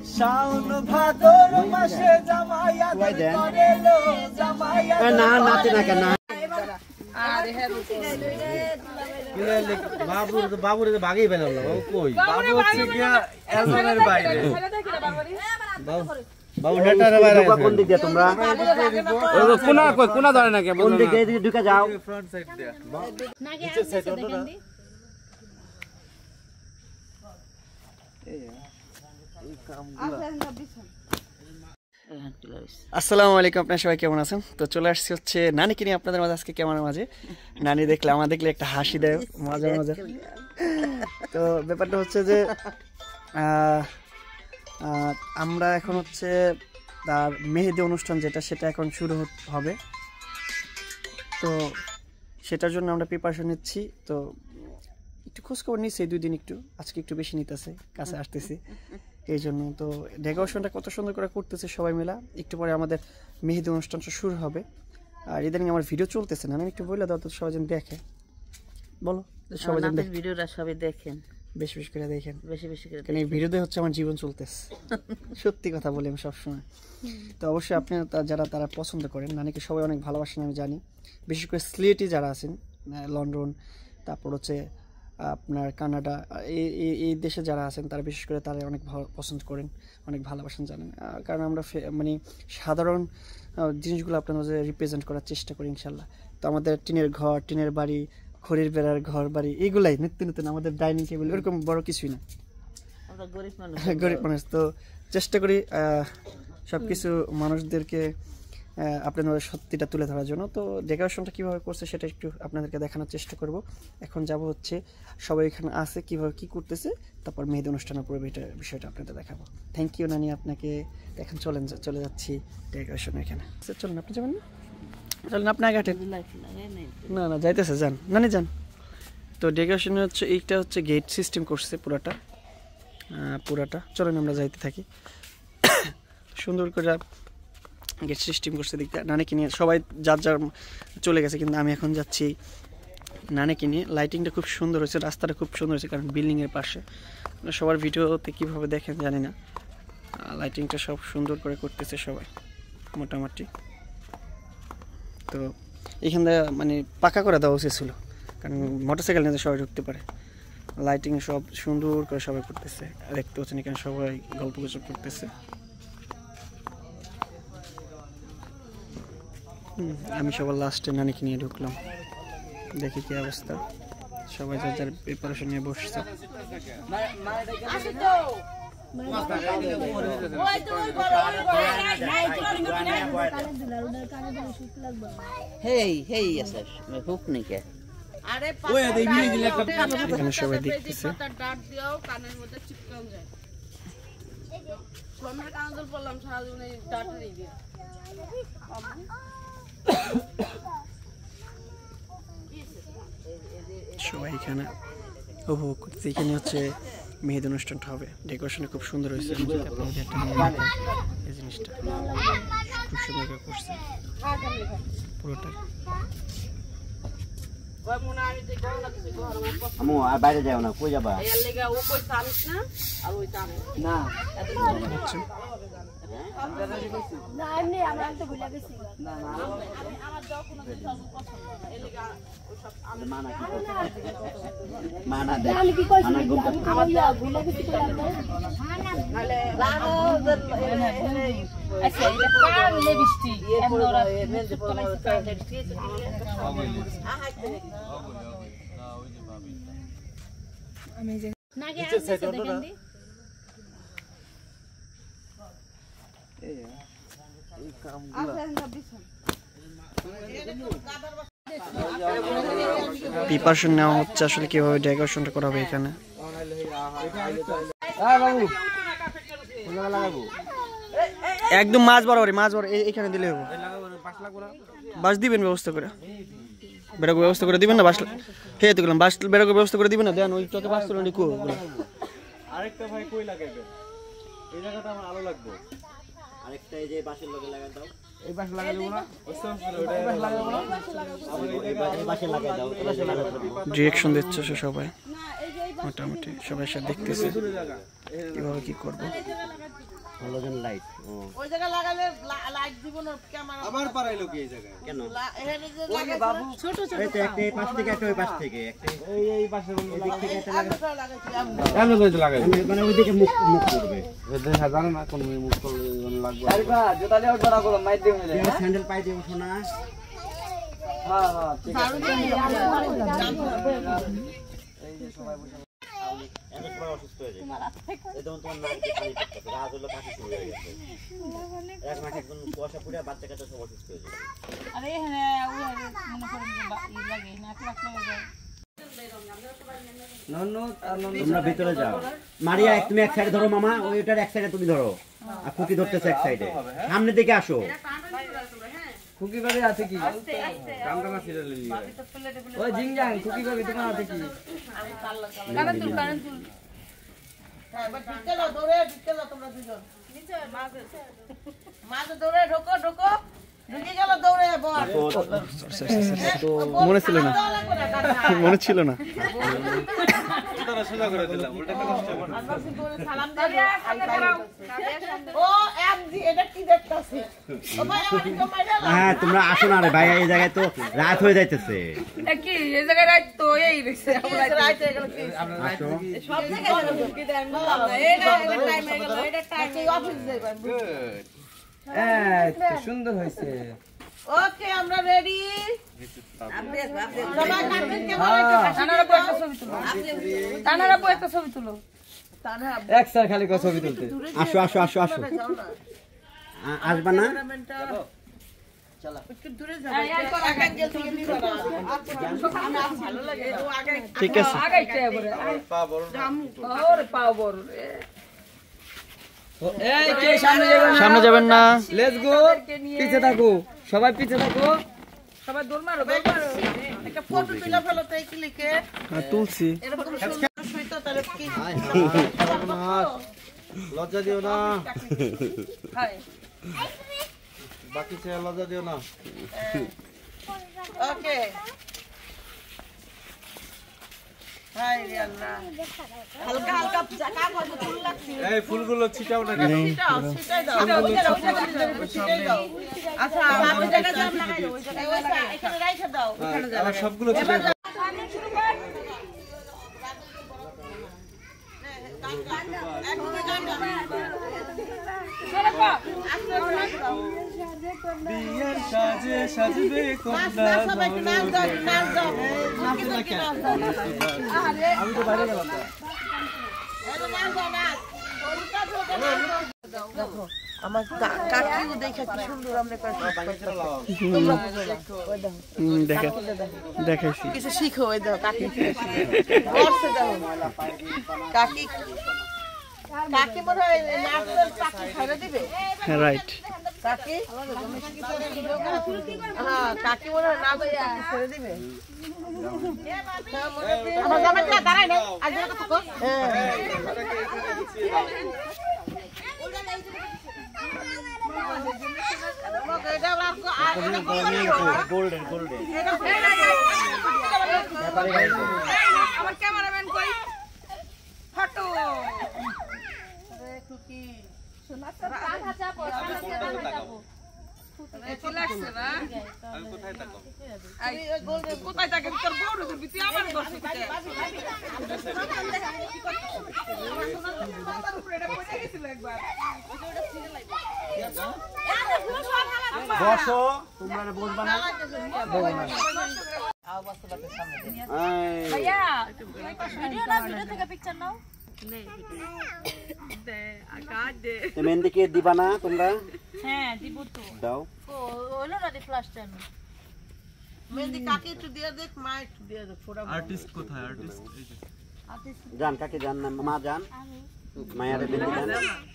শাওন ভাদর মাসে জামাইয়াত করে লো জামাইয়াত না নাতে না কেন আরে হে বাবুরে তো ভাগই পেলাম না বাবু কই বাবু হচ্ছে কি এজনের বাইরে বাবু নেটারে বাইরে কোন দিক দিয়ে তোমরা ওই কোনা কই কোনা ধরে না কে কোন দিকে এদিকে ঢুকে যাও ফ্রন্ট সাইড দিয়ে না কে সাইড দেখেন দি আসসালামু আলাইকুম, আপনারা সবাই কেমন আছেন? তো চলে আসছি হচ্ছে নানিকে নিয়ে আপনাদের মাঝে আজকে ক্যামেরার মাঝে। নানি দেখলে আমার দেখলে একটা হাসি দেয় মাঝে মাঝে। তো ব্যাপারটা হচ্ছে যে আমরা এখন হচ্ছে তার মেহেদি অনুষ্ঠান যেটা সেটা এখন শুরু হবে, তো সেটার জন্য আমরা প্রিপারেশন নিচ্ছি। তো একটু খোঁজখবর নিচ্ছি এই 2 দিন, একটু আজকে একটু বেশি নিতেছে, কাছে আসতেছি এই জন্য। তো ডেকোরেশনটা কত সুন্দর করে করতেছে সবাই মিলা। একটু পরে আমাদের মেহেদি অনুষ্ঠানটা শুরু হবে। আর ইদানিং আমার ভিডিও চলতেছে না, আমি একটু বলে দাও তো সবাই যেন দেখে। বলো সবাই যেন দেখে, ভিডিওটা সবাই দেখেন, বেশি বেশি করে দেখেন, বেশি বেশি করে, কারণ এই ভিডিওতে হচ্ছে আমার জীবন চলতেছে। সত্যি কথা বলি আমি সবসময়। তো অবশ্যই আপনি যারা তারা পছন্দ করেন, নানিকে সবাই অনেক ভালোবাসেন আমি জানি। বিশেষ করে সিলেটি যারা আছেন, লন্ডন, তারপর হচ্ছে আপনার কানাডা, এই দেশে যারা আছেন তারা বিশেষ করে তারা অনেক পছন্দ করেন, অনেক ভালোবাসেন জানেন। কারণ আমরা মানে সাধারণ জিনিসগুলো আপনার মাঝে রিপ্রেজেন্ট করার চেষ্টা করি ইনশাল্লাহ। তো আমাদের টিনের ঘর, টিনের বাড়ি, খড়ির বেড়ার ঘর বাড়ি, এগুলাই নিত্য নতুন। আমাদের ডাইনিং টেবিল এরকম বড় কিছুই না, আমরা গরিব মানুষ। তো চেষ্টা করি সবকিছু মানুষদেরকে আপনাদের সত্যিটা তুলে ধরার জন্য। তো ডেকোরেশনটা কীভাবে করছে সেটা একটু আপনাদেরকে দেখানোর চেষ্টা করব। এখন যাব হচ্ছে সবাই এখানে আছে কীভাবে কী করতেছে, তারপর মেহেদি অনুষ্ঠানের পুরো বিষয়টা আপনাদের দেখাবো। থ্যাংক ইউ নানি আপনাকে। এখন চলে যাচ্ছি ডেকোরেশন এখানে। চলুন, আপনি যাবেন না? চলুন আপনি আগে হাঁটেন। না না যাইতেছে, যান নানি যান। তো ডেকোরেশনে হচ্ছে এইটা হচ্ছে গেট সিস্টেম করছে পুরাটা। চলুন আমরা যাইতে থাকি। সুন্দর করে গেট সিস্টেম করছে দিকটা। নানিকে নিয়ে সবাই যার চলে গেছে, কিন্তু আমি এখন যাচ্ছি নানিকে নিয়ে। লাইটিংটা খুব সুন্দর হয়েছে, রাস্তাটা খুব সুন্দর হয়েছে, কারণ বিল্ডিংয়ের পাশে। সবার ভিডিওতে কীভাবে দেখেন জানি না, লাইটিংটা সব সুন্দর করে করতেছে সবাই মোটামুটি। তো এখানটা মানে পাকা করে দেওয়া উচিত ছিল, কারণ মোটরসাইকেল নিয়ে সবাই ঢুকতে পারে। লাইটিং সব সুন্দর করে সবাই করতেছে, দেখতে হচ্ছে এখানে সবাই গল্প গুজব করতেছে। আমি সবার লাস্টে নানিকে নিয়ে ঢুকলাম, দেখি কি অবস্থা। সবাই যার প্রিপারেশন নিয়ে বসছে। এখানে সবাই দেখতেছে। সবাই এখানে উপভোগ করতেছে। এখানে হচ্ছে মেহেদি অনুষ্ঠানটা হবে। ডেকোরেশনটা খুব সুন্দর হয়েছে, এই জিনিসটা খুব সুন্দর করে করছে পুরোটা। বাইরে যাও না, কই যাবা? না প্রিপারেশন নেওয়া হচ্ছে আসলে কিভাবে ডেকোরেশনটা করা হবে এখানে। একদম মাছ বরাবর এখানে দিলে হবে। বাস দিবেন ব্যবস্থা করে, বেরোক ব্যবস্থা করে দিবেন না? বাস হে তো গেলাম, বাস বেরোক ব্যবস্থা করে দিবেন না? দেন ওই তোকে বাস তুলে নিকো। আরেকটা ভাই কই লাগাইবে? এই জায়গাটা আমার আলো লাগবে। আরেকটা এই যে বাসের লগে লাগাই দাও। এই বাস লাগাই দেব না? ওই বাস লাগাবো না? এই বাসে লাগাই দাও। এই বাসে লাগাই দাও। রিঅ্যাকশন দিচ্ছে সবাই মোটামুটি, সবাই সাথে দেখতেছে কিভাবে কি করব। হ্যালোজেন লাইট ওই জায়গা লাগালে লাইট দিব না ক্যামেরা আবার পারাইলো কি এই জায়গায় কেন এখানে যে লাগাই ছোট ছোট এই তো একটা এই পাশ থেকে একটা ওই পাশ থেকে একটা এই পাশে এদিক থেকে একটা লাগাইছি এমন কইতে লাগাই মানে ওইদিকে মুখ মুখ করবে দেখা জানে না কোন মুখ করলে লাগবে আরে বা জুতা লিয়ে ধরা করো মাইর দিও না তুমি স্যান্ডেল পাই দেবো শোনা হ্যাঁ হ্যাঁ ঠিক আছে এই যে সবাই বসে এত সময় অসুস্থ হয়ে যায় এই যেমন তোমার নাক দিয়ে পানি পড়তেছে রাত হলো কাশি শুরু হয়ে গেছে এক মাস একদম কুয়াশা পড়ে বাচ্চা কাচ্চা সব অসুস্থ হয়ে যায় আরে হ্যাঁ ওই মনে করেন যে লাগে না ক্লাস লাগে যায় নন্নু আর নন্নু তোমরা ভিতরে যাও মারিয়া তুমি এক সাইডে ধরো মামা ওইটার এক সাইডে তুমি ধরো আর খুকি ধরতেছে এক সাইডে সামনের দিকে আসো খুকি ভাবে আছে কি কামটা ছিড়ে নিয়ে ওই জিংজাং খুকি ভাবে তোমার আছে কি কারণ তুল ঢুকে যাও তোমরা দুজন নিচে মাঝে দৌড়ে ঢোকো ঢুকে গেল দৌড়ে বল মনে ছিল না মনে ছিল না তারা সোজা করে দিলাম উল্টা কষ্ট হবে সালাম দিয়ে ও এমজি এটা কি দেখতাছি ও ভাই আমার কমাইলা হ্যাঁ তোমরা আসো না রে ভাই এই জায়গায় তো রাত হয়ে যাইতেছে কি এই জায়গায় রাত তো এই দেখছে রাইতে গেল কি আসো সব জায়গায় কি দেন বললাম না এটা টাইম হয়ে গেল এটা টাইম অফিস যাইবেন সুন্দর হয়েছে ওকে আমরা রেডি সবাই কাটবেন তানারা বই একটা ছবি তুলো এক স্যার খালি কত ছবি তুলতে আসো আসো আসো আসো আসবা না একটু দূরে যাও এক অ্যাঙ্গেল থেকে নিবা না ভালো লাগে ও আগে ঠিক আছে আগাইতে এবারে পা বড় ওরে পাও বড় রে এই কে সামনে যাবেন না সামনে যাবেন না লেটস গো পিছে থাকো সবাই পিছে থাকো সবাই দৌড় মারো একটা ফটো তুলে ফেলো তাই ক্লিকে তুলছি এরকম সুন্দর শুইতো তাহলে কি লজ্জা দিও না হাই বাকি ছে লজ্জা দিও না ওকে হাই রে আল্লাহ হালকা হালকা জায়গা কত ফুল লাগছে এই ফুলগুলো ছিটাও না কেন ছিটাই দাও ছিটাই দাও আচ্ছা ওই জায়গা জাম লাগাই দাও ওই জায়গায় এখানে রাইখা দাও ওখানে যাও আবার সবগুলো ছিটাও দাও। বিয়ের সাজে সাজবে কন্যা সবাই নাচ দাও নাচ দাও নাচ দাও আমি তো বাইরে গেলাম দেখো আমার কাকিও দেখা কি সুন্দর আমরা দেখাইছি কিছু শিখো ওই দেখো কাকি করছে দেখো কাকি কাকি মনে হয় নাচের কাকি খাইয়ে দিবে হ্যাঁ রাইট কাকি হ্যাঁ কাকি মনে হয় নাচের কাকি ছেড়ে দিবে আমার জামাইটা দাঁড়ায় না আজ কত কো গোল্ডেন গোল্ডেন আমার ক্যামেরাম্যান কই ফটো লাগছে না কোথায় থাকো কোথায় থাকে তোর বড় তুই আমার বসে বসো তোমরা বসবা না ভাইয়া ভিডিও না ভিডিও থেকে পিকচার নাও মেহেন্দি কে দিবা না তোমরা হ্যাঁ দিব তো দাও ও হলো না দি ফ্লাশটা মেহেন্দি কাকি একটু দিয়ে দেখ মা একটু দিয়ে দেখ ফোটা আর্টিস্ট কোথায় আর্টিস্ট এই যে জান কাকে জান না মা জান মায়ারে মেহেন্দি জান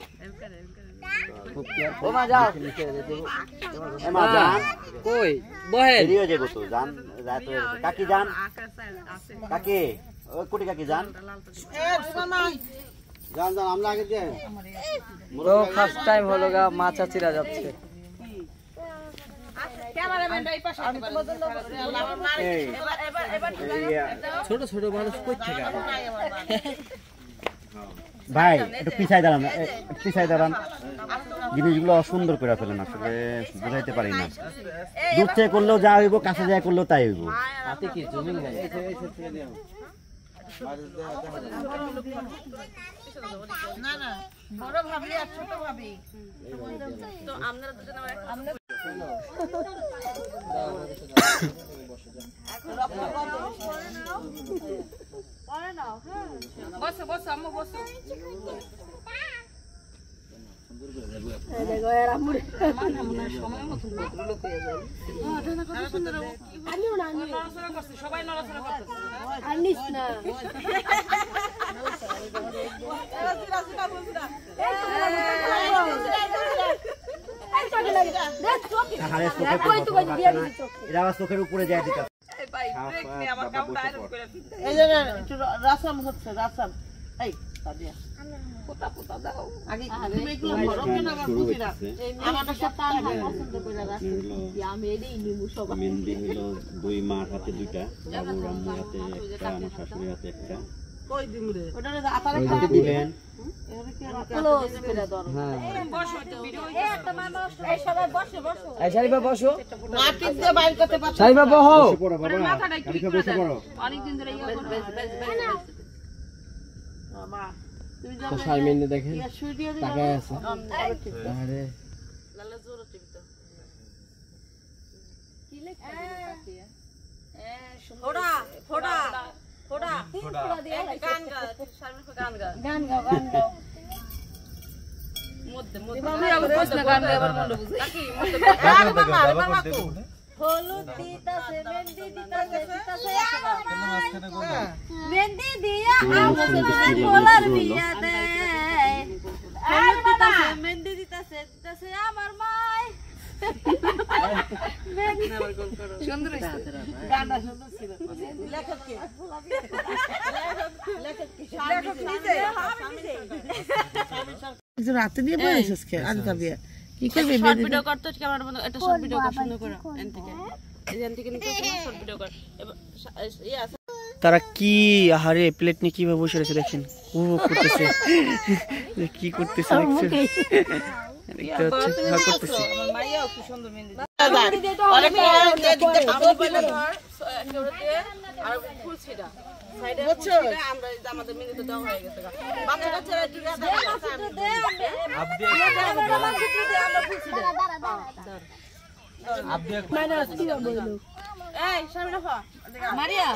ও মা যাও এ মা জান কই বহে দেরি হয়ে যাবো তো জান রাত হয়ে গেছে। কাকি জান কাকি ওই কোটি কাকি জান এ মামা জান জান আমরা আগে যাই ও ফার্স্ট টাইম হলো গা মা চাচিরা যাচ্ছে ক্যামেরাম্যানটা এই পাশে আমি তোমাদের আমার মা এই এবার ইয়া ছোট ছোট মানুষ কই থেকে নাই আমার মা ভাই একটু পিছাই দাঁড়ান, একটু পিছাই দাঁড়ান। জিনিসগুলো সুন্দর করে ফেলেন, আসলে বুঝাইতে পারি না। দূর থেকে করলেও যা হইব, কাছে যায় করলেও তাই হইব। হাতে কি জমি নাই না না বড় ভাবি আর ছোট ভাবি তো আমরা দুজন আমরা বসো বসো আম্মু বসো সবাই নড়াচড়া চোখের উপরে যায় ঠিক আছে। এই যে একটু রাসাম হচ্ছে রাসাম এই সাদিয়া পোতা পোতা দাও আগে তুমি এগুলো বড় কেন আবার বুঝিরা আমাদের সাথে আমি পছন্দ করে রাখি আমি এটাই নিমু সব মেহেন্দি হলো দুই মার হাতে দুইটা, বাবুর আম্মুর হাতে একটা, আমার শাশুড়ির হাতে একটা। কই দিমরে ওটারে আতারে খাওয়া দিবেন ক্লোজ করে দাও বসো তো ভিডিও এই সবাই বসে বসো এই শালিবা বসো মাটি দিয়ে বাইর করতে পারছো শালিবা বহো পড়ো বাবা, মাথাটা একটু বসে পড়ো। অনেকদিন ধরে ইয়া মা তুমি তো শারমিন দেখেন যা শুই দিয়ে দিও টাকায় আছে আরে লালা জোর টিপি তো কি লেখা দিও ফোড়া ফোড়া ফোড়া ফোড়া দিয়ে গান গা শারমিন কো গান গা গান গা মধ্যে মধ্যে আবার প্রশ্ন গান আবার মনে বুঝে কি মধ্যে গান মামা মামা কো হলুদ দিতাছে মেহেন্দি দিতাছে মেহেন্দি দিয়া আমছে বলার বিয়া দে হলুদ দিতাছে মেহেন্দি দিতাছে আমার মাই সুন্দর হইছে গানটা সুন্দর ছিল লেখক কে লেখক নিজে আমি রাতে দিয়ে বলেছিস কে আলতা বিয়া কি করবে শর্ট ভিডিও করতে কি আমার মনে একটা শর্ট ভিডিও কর সুন্দর করে এখান থেকে নিতে শর্ট ভিডিও কর ইয়া তারা কি আহারে প্লেট নিয়ে কিভাবে বসে রয়েছে দেখেন, উপভোগ করতেছে কি করতেছে দেখছেন, দেখতে হচ্ছে হ্যাঁ করতেছি। আমার মাইয়াও কি সুন্দর মেহেন্দি অনেক দিতে ভালো বলে আর ফুল ছিটা সাইডে বুঝছো আমরা আমাদের মেহেন্দি দেওয়া হয়ে গেছে বাচ্চা কাচ্চারা কি এই সামনে রাখো মারিয়া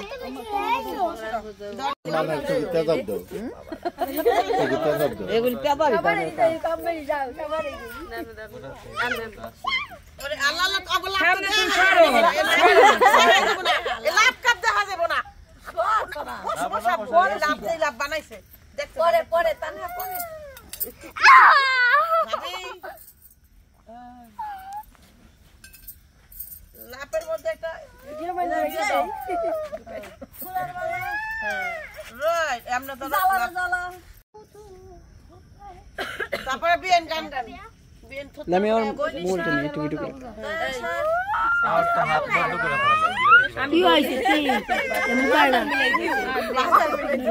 এগুলি পেপারি ওরে আল্লাহ আল্লাহ অগলা লাভ কাপ দেখা যাব না বসা বড় লাভ দেই লাভ বানাইছে দেখতে পরে পরে তানহা পরে ভাবি লাপের মধ্যে একটা ভিডিও বানাই দিয়েছে রাইট আমরা তো জ্বালা তারপরে বিয়েন গান গান বিয়েন তো আমি আর বলতে নেই একটু একটু আরটা হাত বন্ধ করে ফেলা আমি হইছে তুই মুকাড়া বাজার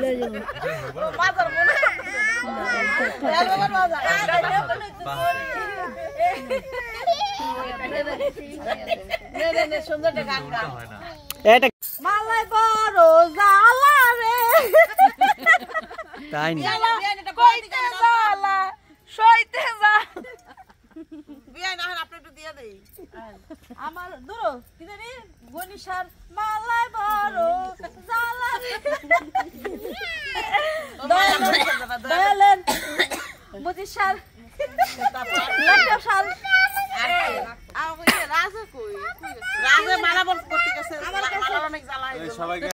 মনে সুন্দর গান গান এটা মালাই বড় জ্বালা রে তাই না কইতে জ্বালা সইতে যা বিয়ে না আপনি একটু দিয়ে দেই আমার দূর কি জানি গনিশার মালাই বড় জ্বালা রে দয়ালেন বুঝিশার লাটাশাল